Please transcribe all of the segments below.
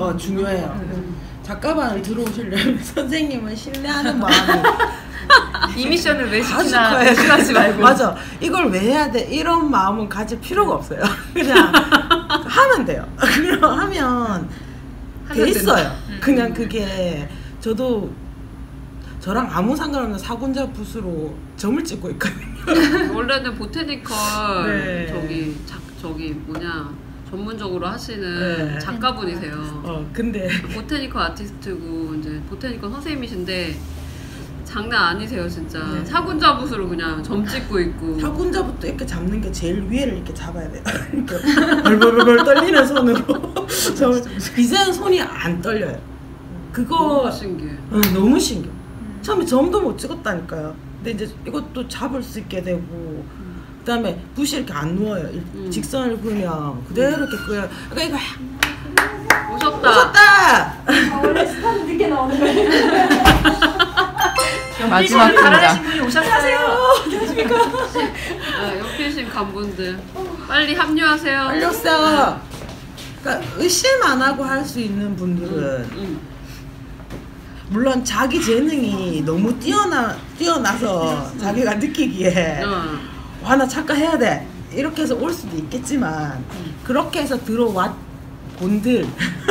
중요해요. 작가반을 들어오시려면 선생님을 신뢰하는 마음이 이 미션을 왜 시키나 하지 말고. 맞아. 이걸 왜 해야 돼? 이런 마음은 가질 필요가 없어요. 그냥 하면 돼요. 그럼 하면 돼 있어요. 그냥 그게 저도 저랑 아무 상관없는 사군자 붓으로 점을 찍고 있거든요. 원래는 보테니컬 네. 저기 뭐냐 전문적으로 하시는 작가분이세요. 근데 보테니컬 아티스트고 이제 보테니컬 선생님이신데 장난 아니세요 진짜. 네. 사군자 붓으로 그냥 점 찍고 있고. 사군자부터 이렇게 잡는 게 제일 위에를 이렇게 잡아야 돼요. 벌벌벌 떨리는 손으로. 이제는 손이 안 떨려요. 그거 너무 신기해. 너무 신기해. 처음에 점도 못 찍었다니까요. 근데 이제 이것도 잡을 수 있게 되고 그다음에 붓이 이렇게 안 누워요. 직선을 그냥 그대로 이렇게 그려요. 그러니까 이거 오셨다. 원래 스타는 늦게 나오는 거예요. 마지막 잘하신 분이 오셨어요. 안녕하십니까. 옆계신 간분들 빨리 합류하세요. 빨리 오세요. 그러니까 의심 안 하고 할 수 있는 분들은 물론 자기 재능이 너무 뛰어나서 자기가 느끼기에 나 작가해야 돼 이렇게 해서 올 수도 있겠지만 그렇게 해서 들어왔 본들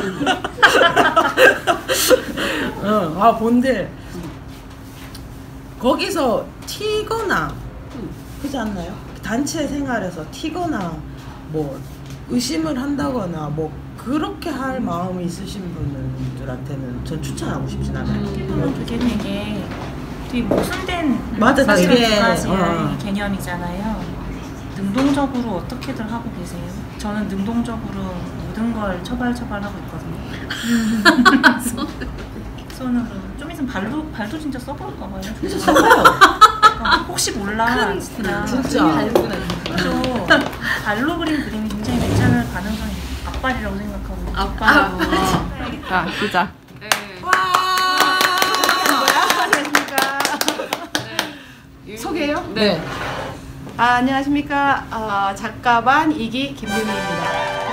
본들 거기서 튀거나 그렇지 않나요? 단체 생활에서 튀거나 뭐 의심을 한다거나 뭐 그렇게 할 마음이 있으신 분들한테는 전 추천하고 싶진 않아요. 그게 되게 모순된 맞아, 사실 되게, 두 가지의 개념이잖아요. 능동적으로 어떻게들 하고 계세요? 저는 능동적으로 모든 걸 처발처발하고 있거든요. 손으로. 좀 있으면 발도 진짜 써볼까 봐요. 진짜 써봐요. 혹시 몰라. 진짜. 또 발로 그린 그림이 굉장히 괜찮을 가능성이 앞발이라고 생각하고. 아빠. 자, 시작. 네. 와. 네. 소개해요? 네. 안녕하십니까. 작가반 2기 김유미입니다.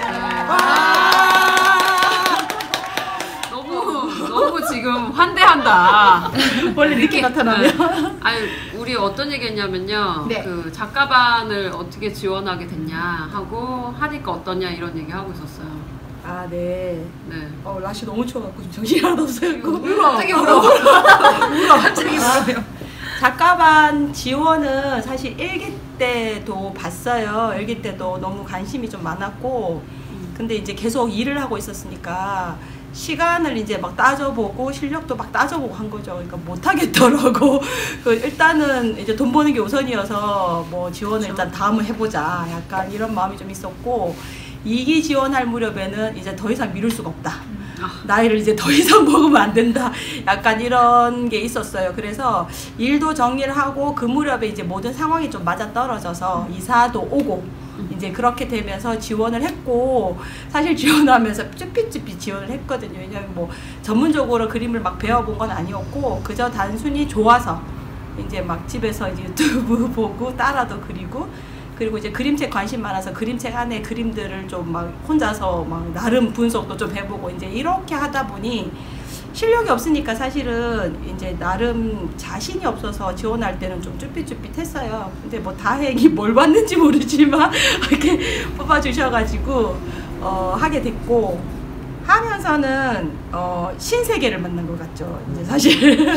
너무 지금 환대한다. 원래 늦게 나타나면. 아니 우리 어떤 얘기했냐면요. 네. 그 작가반을 어떻게 지원하게 됐냐 하고 하니까 어떠냐 이런 얘기 하고 있었어요. 아, 네. 네. 날씨 너무 추워갖고 지금 정신이 하나도 없어요. 갑자기 울어. 갑자기 울어요. 작가반 지원은 사실 1기 때도 봤어요. 1기 때도 너무 관심이 좀 많았고 근데 이제 계속 일을 하고 있었으니까 시간을 이제 막 따져보고 실력도 막 따져보고 한 거죠. 그러니까 못하겠더라고. 일단은 이제 돈 버는 게 우선이어서 뭐 지원을 일단 다음을 해보자. 약간 이런 마음이 좀 있었고 2기 지원할 무렵에는 이제 더 이상 미룰 수가 없다. 나이를 이제 더 이상 먹으면 안 된다. 약간 이런 게 있었어요. 그래서 일도 정리를 하고 그 무렵에 이제 모든 상황이 좀 맞아 떨어져서 이사도 오고 이제 그렇게 되면서 지원을 했고 사실 지원하면서 쭈삣쭈삣 지원을 했거든요. 왜냐면 뭐 전문적으로 그림을 막 배워본 건 아니었고 그저 단순히 좋아서 이제 막 집에서 이제 유튜브 보고 따라도 그리고 이제 그림책 관심 많아서 그림책 안에 그림들을 좀 막 혼자서 막 나름 분석도 좀 해보고 이제 이렇게 하다 보니 실력이 없으니까 사실은 이제 나름 자신이 없어서 지원할 때는 좀 쭈삣쭈삣했어요. 근데 뭐 다행히 뭘 받는지 모르지만 이렇게 뽑아주셔가지고 하게 됐고 하면서는 신세계를 만난 것 같죠. 이제 사실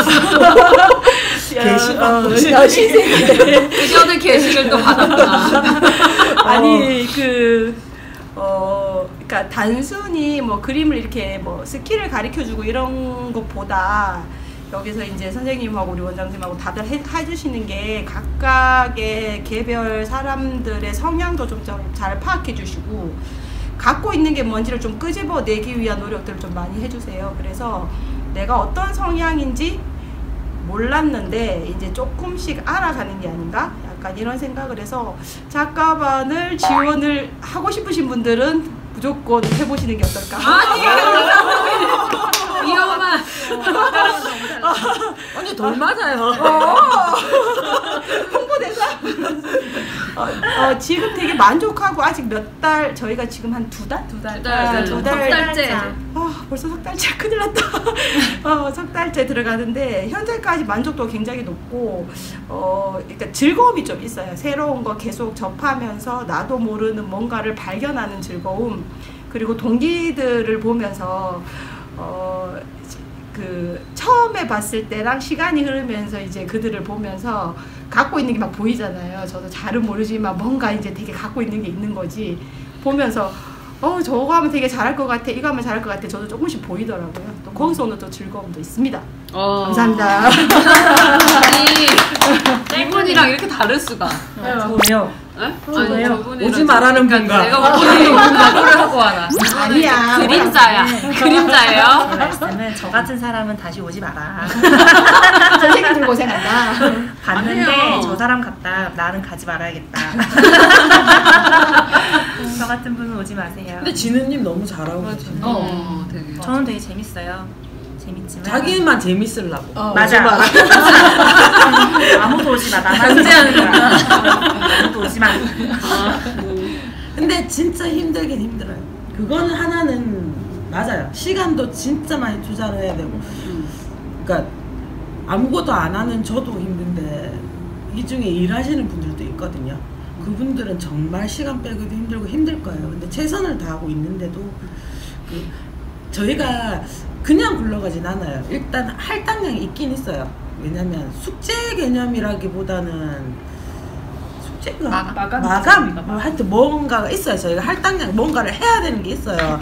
신세계. 그 전에 게시를 또 받았구나. 아니 그러니까 단순히 뭐 그림을 이렇게 뭐 스킬을 가르쳐주고 이런 것보다 여기서 이제 선생님하고 우리 원장님하고 다들 해주시는 게 각각의 개별 사람들의 성향도 좀 잘 파악해 주시고 갖고 있는 게 뭔지를 좀 끄집어내기 위한 노력들을 좀 많이 해주세요. 그래서 내가 어떤 성향인지 몰랐는데 이제 조금씩 알아가는 게 아닌가? 약간 이런 생각을 해서 작가반을 지원을 하고 싶으신 분들은 무조건 해보시는 게 어떨까? 위험한. 아니 덜 맞아요. 홍보대사. 지금 되게 만족하고 아직 몇 달 저희가 지금 한 두 달? 석 두 달째. 벌써 석 달째 큰일 났다. 석 달째 들어가는데 현재까지 만족도가 굉장히 높고 그러니까 즐거움이 좀 있어요. 새로운 거 계속 접하면서 나도 모르는 뭔가를 발견하는 즐거움, 그리고 동기들을 보면서 그 처음에 봤을 때랑 시간이 흐르면서 이제 그들을 보면서 갖고 있는 게 막 보이잖아요. 저도 잘은 모르지만 뭔가 이제 되게 갖고 있는 게 있는 거지. 보면서 저거 하면 되게 잘할 것 같아, 이거 하면 잘할 것 같아. 저도 조금씩 보이더라고요. 또 거기서 오는 또 즐거움도 있습니다. 감사합니다. 아니, 이분이랑 이렇게 다를 수가. 왜요? 아니, 저분이랑 오지 말라는 분과. 내가 보기에는 각오를 하고 와라. 아니야. 그림자야. 그림자예요. 그 말씀은 저 같은 사람은 다시 오지 마라. 선생님들 고생한다. 봤는데 아니에요. 저 사람 같다. 나는 가지 말아야겠다. 저 같은 분은 오지 마세요. 근데 진우님 너무 잘하고 계시네. 되게. 저는 되게 재밌어요. 재밌지만 자기만 재밌으려고. 맞아. 아무도 오지 마. 나만 견제하는 거야. 아무도 오지 마. 근데 진짜 힘들긴 힘들어요. 그거는 하나는 맞아요. 시간도 진짜 많이 투자를 해야 되고. 그러니까 아무것도 안 하는 저도 힘든데 이 중에 일하시는 분들도 있거든요. 그분들은 정말 시간 빼기도 힘들고 힘들 거예요. 근데 최선을 다하고 있는데도 저희가 그냥 굴러가진 않아요. 일단 할당량이 있긴 있어요. 왜냐면 숙제 개념이라기보다는 숙제가 마감 뭐 하여튼 뭔가가 있어요. 저희가 할당량 뭔가를 해야 되는 게 있어요.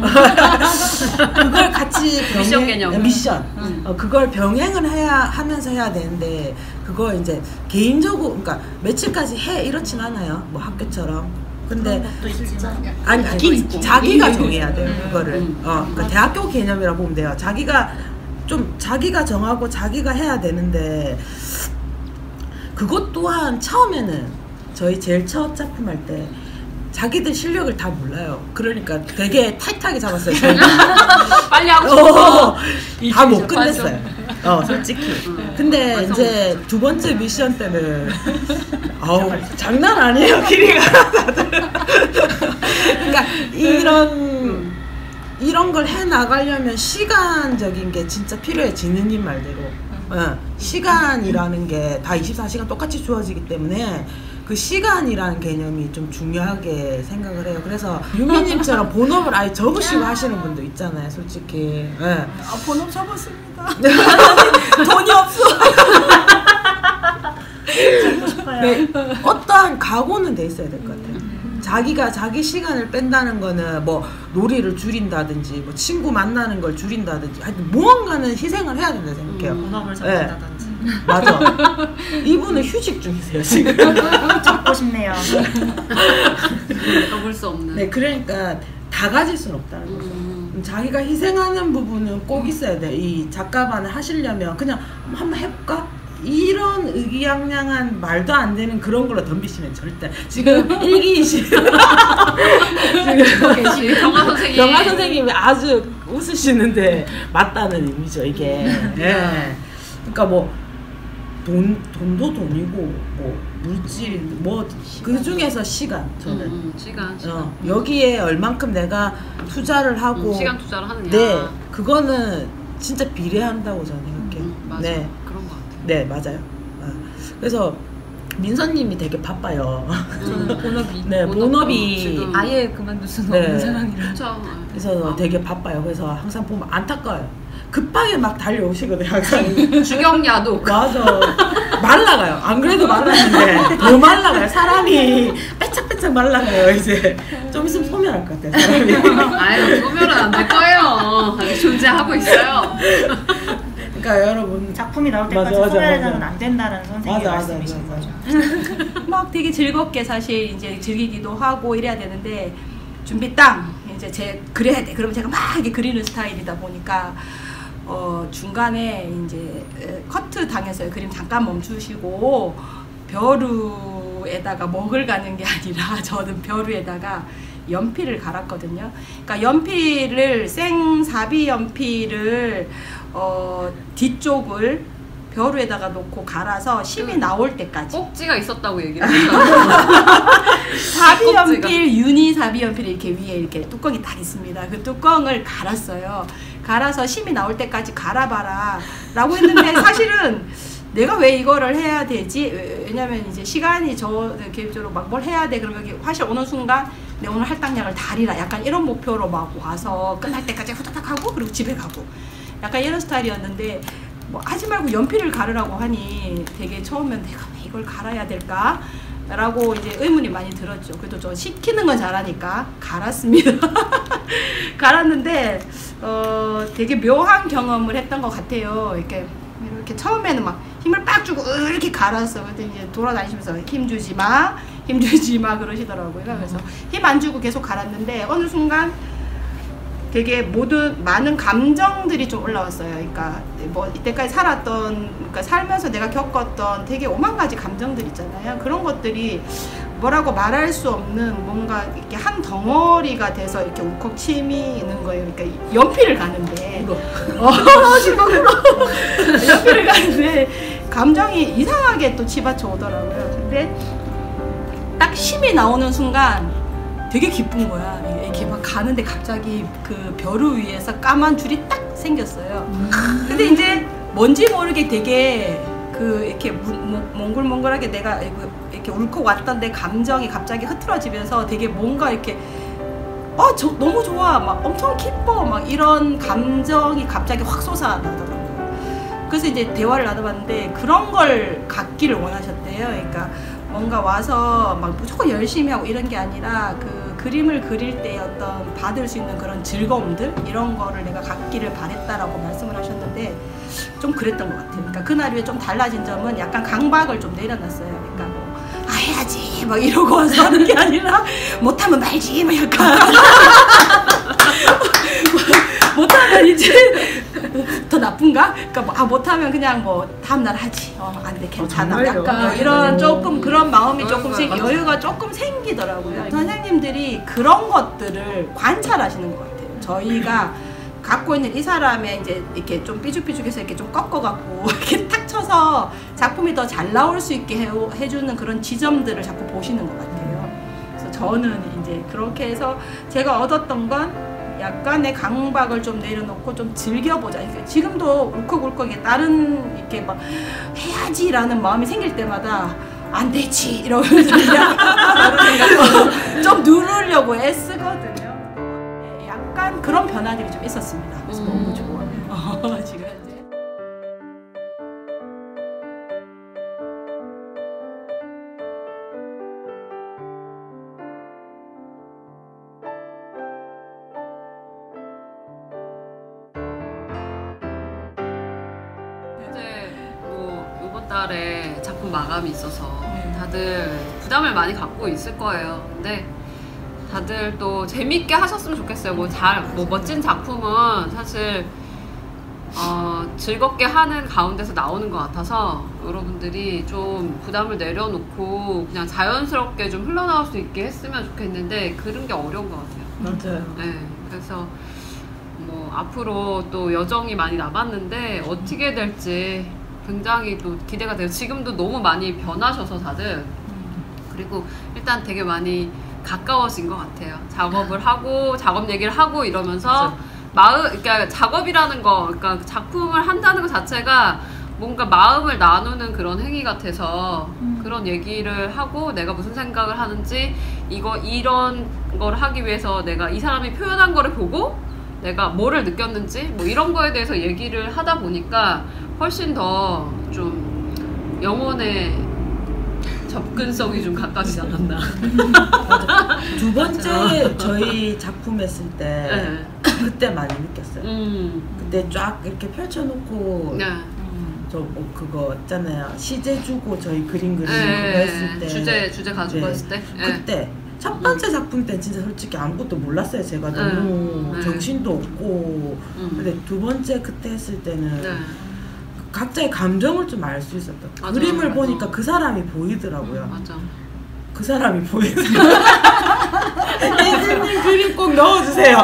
그걸 같이 미션 개념. 미션. 그걸 병행을 하면서 해야 되는데 그걸 이제 개인적으로 그러니까 며칠까지 해 이렇진 않아요. 뭐 학교처럼. 근데 또 있지만 아니 자기가 정해야 돼요. 그거를. 그러니까 대학교 개념이라고 보면 돼요. 자기가 정하고 자기가 해야 되는데 그것 또한 처음에는 저희 제일 첫 작품 할 때 자기들 실력을 다 몰라요. 그러니까 되게 타이트하게 잡았어요. 빨리 하고 싶어. 다 못 끝냈어요. 솔직히. 근데 이제 두 번째 미션 때는 장난 아니에요. 길이가 다들. 그러니까 이런 걸 해 나가려면 시간적인 게 진짜 필요해. 진우님 말대로. 시간이라는 게 다 24시간 똑같이 주어지기 때문에 그 시간이라는 개념이 좀 중요하게 생각을 해요. 그래서 유미님처럼 본업을 아예 적으시고 하시는 분도 있잖아요, 솔직히. 네. 본업 접었습니다. 돈이 없어. 네, 어떠한 각오는 돼 있어야 될 것 같아요. 자기가 자기 시간을 뺀다는 거는 뭐 놀이를 줄인다든지 뭐 친구 만나는 걸 줄인다든지 하여튼 무언가는 희생을 해야 된다 생각해요. 본업을 접는다든지. 맞아. 이분은 휴직 중이세요 지금. 접고 싶네요. 접을 수 없는. 네, 그러니까 다 가질 수는 없다는 거죠. 자기가 희생하는 부분은 꼭 있어야 돼. 이 작가반을 하시려면 그냥 한번 해볼까? 이런 의기양양한 말도 안 되는 그런 걸로 덤비시면 절대. 지금 일기이시. 영화 선생님이 아주 웃으시는데 맞다는 의미죠 이게. 네. 그러니까 뭐 돈도 돈이고 뭐 물질 뭐 그 중에서 시간 저는 시간. 여기에 얼만큼 내가 투자를 하고 시간 투자를 하느냐. 네, 그거는 진짜 비례한다고 저는 생각해요. 맞아. 네. 그런 것 같아요. 네, 맞아요. 그래서 민서님이 되게 바빠요. 저는 본업이 네, 본업이 지금. 아예 그만둘 수는 네. 없는 상황이라. 그렇죠. 그래서 되게 바빠요. 그래서 항상 보면 안타까워요. 급하게 막 달려오시거든요. 항상. 주경야독. 맞아. 말라가요. 안 그래도 말랐는데 더 말라가요. 사람이 빼짝빼짝 말라가요. 이제 좀 있으면 소멸할 것 같아요. 사람이. 아유, 소멸은 안 될 거예요. 아직 존재하고 있어요. 그러니까 여러분 작품이 나올 때까지 소멸해서는 안 된다는 선생님의 말씀이신 거죠. 막 되게 즐겁게 사실 이제 즐기기도 하고 이래야 되는데 준비 땅 이제 제 그려야 돼. 그러면 제가 막 이렇게 그리는 스타일이다 보니까 중간에 이제 커트 당해서요. 그림 잠깐 멈추시고 벼루에다가 먹을 가는 게 아니라 저는 벼루에다가 연필을 갈았거든요. 그러니까 연필을 생사비 연필을 뒤쪽을 벼루에다가 놓고 갈아서 심이 나올 때까지 꼭지가 있었다고 얘기를 했어요. 사비 연필, 유니 사비 연필이 이렇게 위에 이렇게 뚜껑이 딱 있습니다. 그 뚜껑을 갈았어요. 갈아서 심이 나올 때까지 갈아봐라 라고 했는데 사실은 내가 왜 이거를 해야 되지? 왜냐면 이제 시간이 저 개인적으로 막 뭘 해야 돼. 그러면 여기 화실 오는 순간 내 오늘 할당량을 다리라. 약간 이런 목표로 막 와서 끝날 때까지 후다닥 하고 그리고 집에 가고 약간 이런 스타일이었는데 뭐 하지 말고 연필을 갈으라고 하니 되게 처음엔 내가 왜 이걸 갈아야 될까? 라고 이제 의문이 많이 들었죠. 그래도 저 시키는 건 잘하니까 갈았습니다. 갈았는데 되게 묘한 경험을 했던 것 같아요. 이렇게 처음에는 막 힘을 빡 주고 이렇게 갈았어. 그랬더니 이제 돌아다니시면서 힘 주지 마 그러시더라고요. 그래서 힘 안 주고 계속 갈았는데 어느 순간 되게 많은 감정들이 좀 올라왔어요. 그러니까 뭐 이때까지 그러니까 살면서 내가 겪었던 되게 오만 가지 감정들 있잖아요. 그런 것들이 뭐라고 말할 수 없는 뭔가 이렇게 한 덩어리가 돼서 이렇게 울컥 치미는 거예요. 그러니까 연필을 가는데 지금 연필을 가는데 감정이 이상하게 또 치받쳐 오더라고요. 근데 딱 힘이 나오는 순간 되게 기쁜 거야. 이렇게 막 가는데 갑자기 그 벼루 위에서 까만 줄이 딱 생겼어요. 근데 이제 뭔지 모르게 되게 이렇게 몽글몽글하게 내가 이렇게 울컥 왔던 내 감정이 갑자기 흐트러지면서 되게 뭔가 이렇게 너무 좋아, 막 엄청 기뻐, 막 이런 감정이 갑자기 확 솟아나더라고요. 그래서 이제 대화를 나눠봤는데 그런 걸 갖기를 원하셨대요. 그러니까 뭔가 와서 막 무조건 열심히 하고 이런 게 아니라 그림을 그릴 때 어떤 받을 수 있는 그런 즐거움들 이런 거를 내가 갖기를 바랬다라고 말씀을 하셨는데 좀 그랬던 것 같아요. 그러니까 그날 위에 좀 달라진 점은 약간 강박을 좀 내려놨어요. 그러니까 뭐 해야지 막 이러고 와서 하는 게 아니라 못하면 말지 막 약간 못하면 이제 더 나쁜가? 그러니까 못하면 그냥 뭐 다음날 하지. 안 돼, 괜찮아. 약간 이런 조금 그런 마음이 조금씩 여유가 조금 생기더라고요. 선생님들이 그런 것들을 관찰하시는 것 같아요. 저희가 갖고 있는 이 사람의 이제 이렇게 좀 삐죽삐죽해서 이렇게 좀 꺾어갖고 이렇게 탁 쳐서 작품이 더 잘 나올 수 있게 해주는 그런 지점들을 자꾸 보시는 것 같아요. 그래서 저는 이제 그렇게 해서 제가 얻었던 건 약간의 강박을 좀 내려놓고 좀 즐겨보자. 지금도 울컥울컥 다른 이렇게 막 해야지라는 마음이 생길 때마다 안 되지 이러면서 그냥 좀 누르려고 애쓰거든요. 약간 그런 변화들이 좀 있었습니다. 그래서 너무 좋아요. 지금 현재. 달에 작품 마감이 있어서 다들 부담을 많이 갖고 있을 거예요. 근데 다들 또 재밌게 하셨으면 좋겠어요. 뭐 멋진 작품은 사실 즐겁게 하는 가운데서 나오는 것 같아서 여러분들이 좀 부담을 내려놓고 그냥 자연스럽게 좀 흘러나올 수 있게 했으면 좋겠는데 그런 게 어려운 것 같아요. 맞아요. 네, 그래서 뭐 앞으로 또 여정이 많이 남았는데 어떻게 될지 굉장히 또 기대가 돼요. 지금도 너무 많이 변하셔서 다들 그리고 일단 되게 많이 가까워진 것 같아요. 작업을 하고 작업 얘기를 하고 이러면서 그러니까 작업이라는 거, 그러니까 작품을 한다는 것 자체가 뭔가 마음을 나누는 그런 행위 같아서 그런 얘기를 하고 내가 무슨 생각을 하는지 이런 걸 하기 위해서 내가 이 사람이 표현한 거를 보고 내가 뭐를 느꼈는지 뭐 이런 거에 대해서 얘기를 하다 보니까 훨씬 더 좀 영혼의 접근성이 좀 가까워지지 않았나. 두 번째 저희 작품 했을 때 그때 많이 느꼈어요. 그때 쫙 이렇게 펼쳐놓고 저 뭐 그거 있잖아요. 시제 주고 저희 그림 그리는 그거 했을 때 주제 가지고 했을 때 그때 첫 번째 작품 때 진짜 솔직히 아무것도 몰랐어요. 제가 너무 정신도 없고 근데 두 번째 그때 했을 때는 각자의 감정을 좀 알 수 있었던 그림을 보니까 그 사람이 보이더라고요. 맞아. 그 사람이 보이더라고요. 예술만 주세요.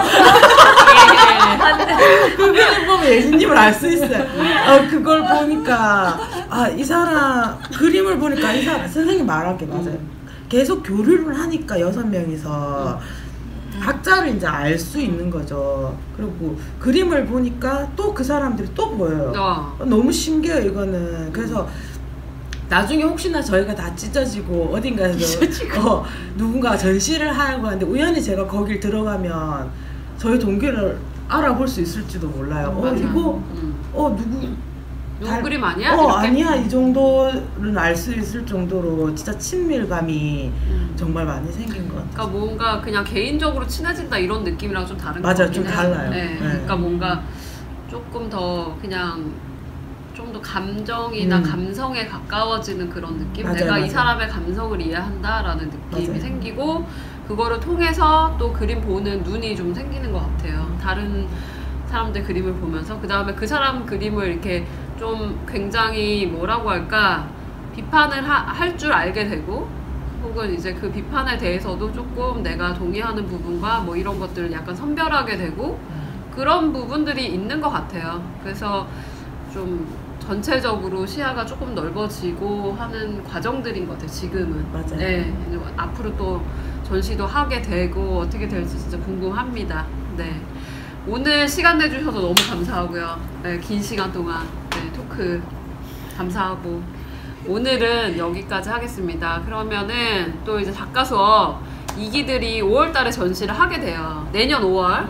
그 그림 보면 예진님을 알 수 있어요. 그걸 보니까 이 사람 그림을 보니까 이 사람 선생님 말한 게 맞아요. 계속 교류를 하니까 6명이서 각자를 이제 알 수 있는 거죠. 그리고 그림을 보니까 또 그 사람들이 또 보여요. 너무 신기해요 이거는. 그래서 나중에 혹시나 저희가 다 찢어지고 어딘가에서 누군가 전시를 하고 하는데 우연히 제가 거길 들어가면 저희 동기를 알아볼 수 있을지도 몰라요. 이거 누구 그림 아니야? 아니야 이 정도는 알 수 있을 정도로 진짜 친밀감이 정말 많이 생긴 것 같아요. 그러니까 뭔가 그냥 개인적으로 친해진다 이런 느낌이랑 좀 다른 것 맞아요. 같긴 좀 해요. 달라요. 네. 그러니까 뭔가 조금 더 그냥 좀 더 감정이나 감성에 가까워지는 그런 느낌? 맞아요, 내가 이 맞아요. 사람의 감성을 이해한다라는 느낌이 맞아요. 생기고 그거를 통해서 또 그림 보는 눈이 좀 생기는 것 같아요. 다른 사람들 그림을 보면서 그 다음에 그 사람 그림을 이렇게 좀 굉장히 뭐라고 할까 비판을 할 줄 알게 되고 혹은 이제 그 비판에 대해서도 조금 내가 동의하는 부분과 뭐 이런 것들을 약간 선별하게 되고 그런 부분들이 있는 것 같아요. 그래서 좀 전체적으로 시야가 조금 넓어지고 하는 과정들인 것 같아요. 지금은. 맞아요. 네, 앞으로 또 전시도 하게 되고 어떻게 될지 진짜 궁금합니다. 네. 오늘 시간 내주셔서 너무 감사하고요. 네, 긴 시간 동안 토크 감사하고 오늘은 여기까지 하겠습니다. 그러면은 또 이제 작가 수업 2기들이 5월달에 전시를 하게 돼요. 내년 5월.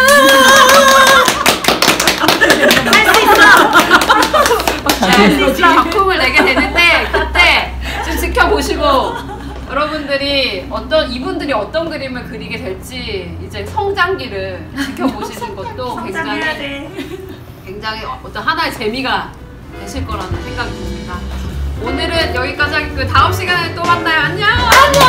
작품을 내게 되는데 그때 좀 지켜보시고 여러분들이 이분들이 어떤 그림을 그리게 될지 이제 성장기를 지켜보시는 것도 굉장히 어떤 하나의 재미가 되실 거라는 생각이 듭니다. 오늘은 여기까지 하겠고요. 다음 시간에 또 만나요. 안녕!